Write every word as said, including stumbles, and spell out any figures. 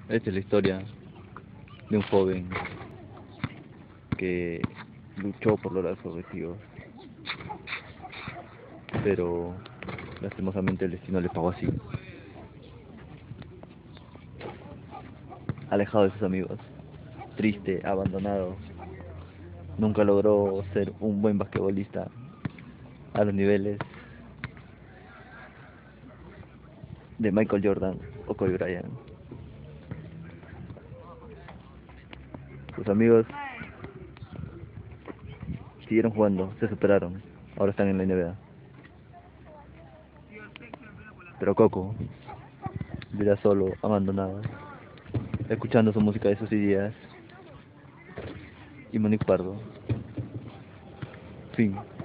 Esta es la historia de un joven que luchó por lograr sus objetivos, pero lastimosamente el destino le pagó así, alejado de sus amigos, triste, abandonado. Nunca logró ser un buen basquetbolista a los niveles de Michael Jordan o Kobe Bryant. Sus amigos siguieron jugando, se superaron, ahora están en la N B A. Pero Coco vivirá solo, abandonado, escuchando su música de sus ideas y Monique Pardo. Fin.